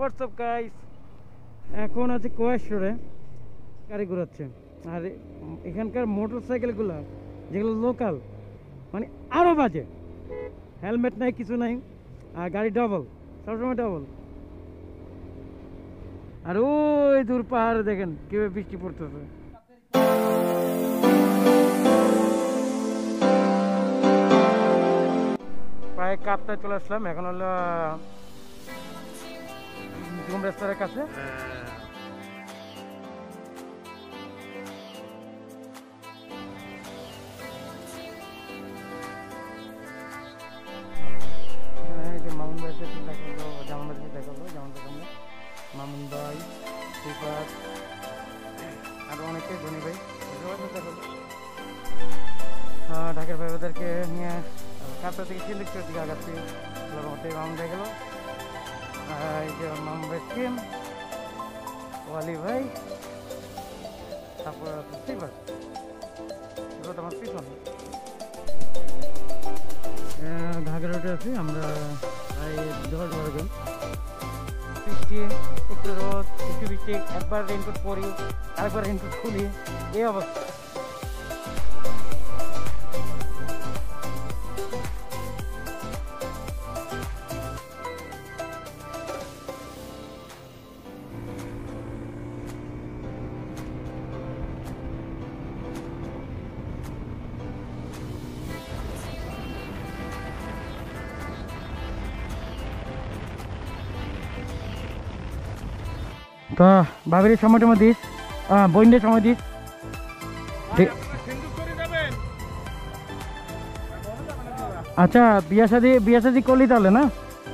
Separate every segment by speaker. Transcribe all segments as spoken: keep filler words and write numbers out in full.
Speaker 1: WhatsApp guys, এখন আছে কোয়েশ্বরে গাড়ি ঘোরাচ্ছে। আর এখানকার মোটর সাইকেলগুলো যেগুলো লোকাল মানে আরও বাজে, হেলমেট নাই, কিছু নাই, আর গাড়ি ডবল, সবসময় ডবল। আর ওই দূর পাহাড়ে দেখেন কীভাবে বৃষ্টি পড়তেছে। প্রায় কাপটায় চলে আসলাম, এখন হলো জুম রেস্তোরাঁর কাছে। মামুন ভাই দেখালো, জামান ভাই দেখালো, যেমন দেখালো মামুন ভাই, শ্রীপাদ, আরো অনেকে, ধনী ভাই দেখালো। ঢাকার ভাইবাদেরকে নিয়ে কাপটা থেকে সিলেক্টের দিকে আগাচ্ছি। মামুন ভাই গেল, এই যে মামুন ভাই টিম, ওয়ালি ভাই, তারপর শ্রীপাদ, এগুলো তো আমার পিছন। ঢাকা রোডে আছি আমরা, প্রায় দশ বারো জন। বৃষ্টি, একটু রোদ, একটু বৃষ্টি, একবার রেনকোট পরি, আরেকবার রেনকোট খুলি, এই অবস্থা। তো ভাবির সময় টময় দিস, বইন্ডের সময় দিস। আচ্ছা, বিয়া শাদি বিয়া শাদি করলি তাহলে না?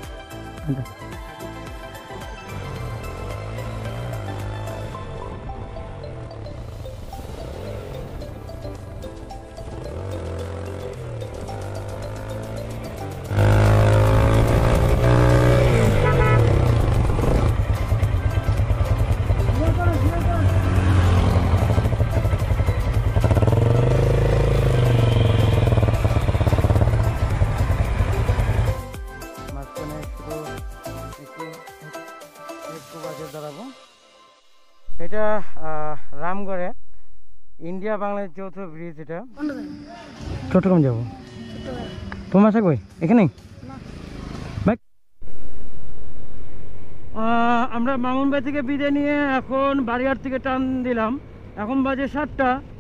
Speaker 1: এটা রামগড়ে ইন্ডিয়া বাংলাদেশ যৌথ ব্রিজ। এটা চট্টগ্রাম যাবো। তোমার আসা কই? এখানে আমরা মামুন ভাই থেকে বিদায় নিয়ে এখন বাড়িঘাট থেকে টান দিলাম। এখন বাজে সাতটা।